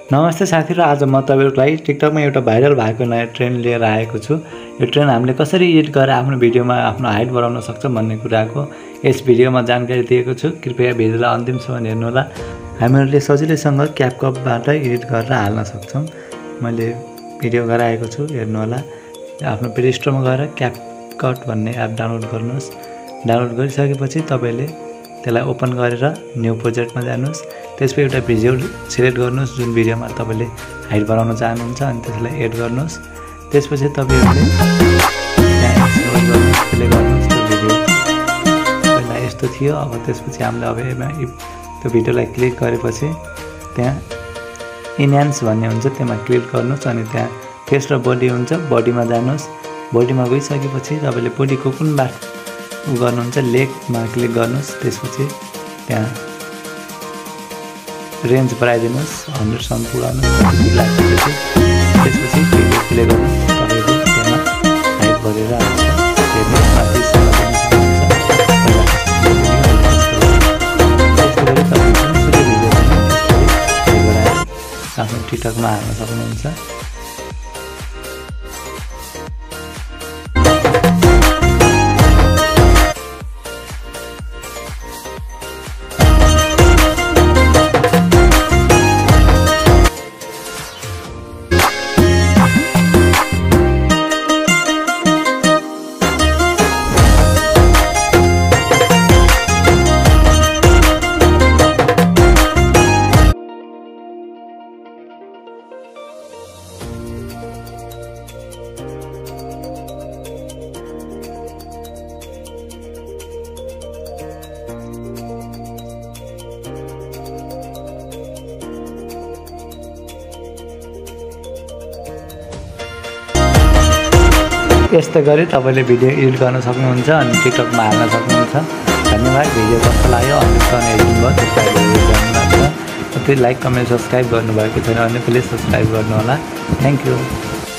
नमस्ते साथीहरु, आज म तपाईहरुको लागि टिकटकमा एउटा भाइरल भएको नयाँ ट्रेन्ड लिएर आएको छु। यो ट्रेन्ड हामीले कसरी एडिट गरेर आफ्नो भिडियोमा आफ्नो हाइट बढाउन सक्छौं भन्ने कुराको यस भिडियोमा जानकारी दिएको छु। कृपया भिडियोलाई अन्तिमसम्म हेर्नु होला। हामीहरुले सजिलैसँग क्यापकटबाट एडिट गरेर हाल्न सक्छौं। मैले भिडियो गराएको छु, हेर्नु होला। आफ्नो प्ले स्टोरमा गएर क्यापकट भन्ने एप डाउनलोड गर्नुस्। डाउनलोड गरिसकेपछि तपाईले त्यसलाई ओपन गरेर न्यू प्रोजेक्टमा जानुस्। त्यसपछि एउटा भिडियो सिलेक्ट गर्नुस् जुन भिडियोमा तपाईले हाइट बढाउन चाहनुहुन्छ अनि त्यसलाई एड गर्नुस्। त्यसपछि तपाईहरुले यहाँ स्क्रोल गर्नुस्, प्ले गर्नुस्। त्यो भिडियो पहिला यस्तो थियो। अब त्यसपछि हामीले त्यो भिडियोलाई क्लिक गरेपछि त्यहाँ इन्हान्स भन्ने हुन्छ, त्यसमा क्लिक गर्नुस् अनि त्यहाँ फेस र बडी हुन्छ। बडीमा जानुस्। बडीमा गइसकेपछि तपाईले बडीको कुन बाट गर्नुहुन्छ लेगमा क्लिक गर्नुस्। त्यसपछि त्यहाँ रेन्ज बढाइदिनुस्, 100 सम्म पुर्याउनुस्। त्यसपछि भिडियो प्ले गर्नुस्। तपाईको त्यहाँ हाइट बढेर आउँछ। हेर्नुस् माथि आफ्नो टिकटकमा हाल्न सक्नुहुन्छ। यस्तै गरी तपाईले भिडियो एडिट गर्न सक्नुहुन्छ अनि टिकटकमा हाल्न सक्नुहुन्छ। धन्यवाद। भिडियो कस्तो लाग्यो अन्तिमसम्म हेर्नुभयो त्यसलाई धन्यवाद छ। लाइक, कमेन्ट, सब्स्क्राइब गर्नुभएको छैन भने प्लिज सब्स्क्राइब गर्नु होला। Thank you.